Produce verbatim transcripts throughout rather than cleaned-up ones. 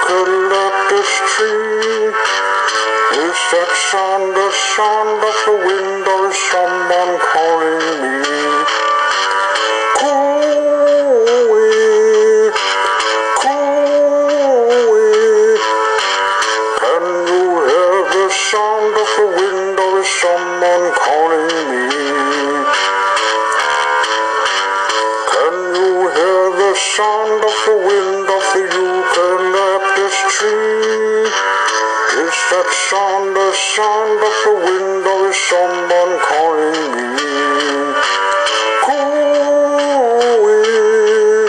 eucalyptus tree? Is that sound the sound of the wind, or is someone calling me? Cooey, cooey. Can you hear the sound of the wind, or is someone calling me? Can you hear the sound of the wind of the eucalyptus tree? Is that sound the sound of the wind, or is someone calling me? Cooey,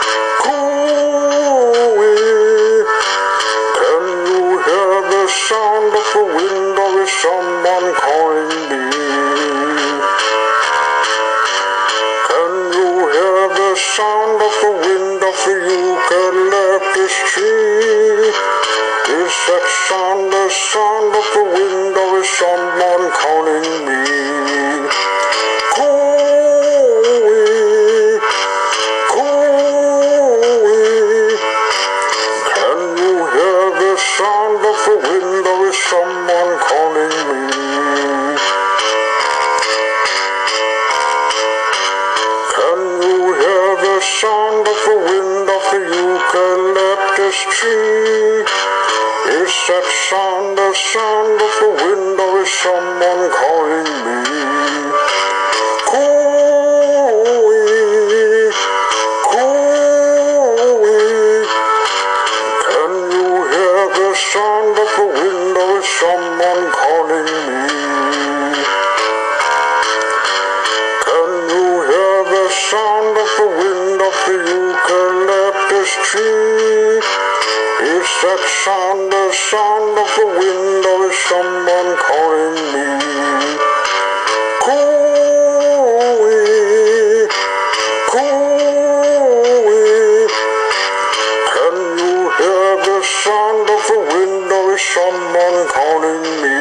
cooey. Can you hear the sound of the wind, or is someone calling me? Can you hear the sound of the wind of the eucalyptus tree? Is that sound the sound of the wind, or is someone calling me? Cooey, cooey. Can you hear the sound of the wind, or is someone calling me? Can you hear the sound of the wind of the eucalyptus tree? Is that sound the sound of the wind, or is someone calling me? Cooey, cooey. Can you hear the sound of the wind, or is someone calling me? Can you hear the sound of the wind of the eucalyptus tree? Is that sound the sound of the wind, or is someone calling me? Cooey, cooey. Can you hear the sound of the wind, or is someone calling me?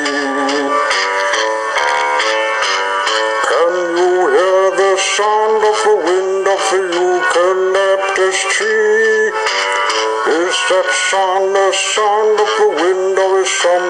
Can you hear the sound of the wind of the eucalyptus tree? Is that sound the sound of the wind, or is someone